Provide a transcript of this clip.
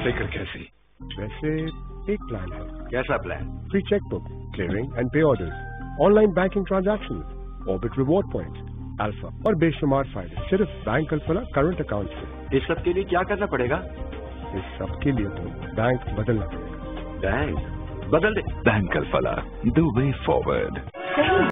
फिक्र कैसी? वैसे एक प्लान है। कैसा plan? Free chequebook, clearing and pay orders, online banking transactions, orbit reward points, Alfa और बेशुमार फायदे सिर्फ बैंक अल्फला करंट अकाउंट से। इस सब के लिए क्या करना पड़ेगा? इस सब के लिए तो बैंक बदलना पड़ेगा। बैंक बदल दे। Bank Alfalah, the way forward.